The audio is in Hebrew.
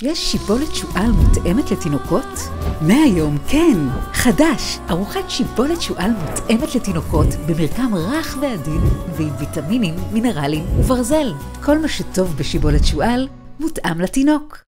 יש שיבולת שועל מותאמת לתינוקות? מהיום כן! חדש! ארוחת שיבולת שועל מותאמת לתינוקות במרקם רך ועדין ועם ויטמינים, מינרלים וברזל. כל מה שטוב בשיבולת שועל מותאם לתינוק.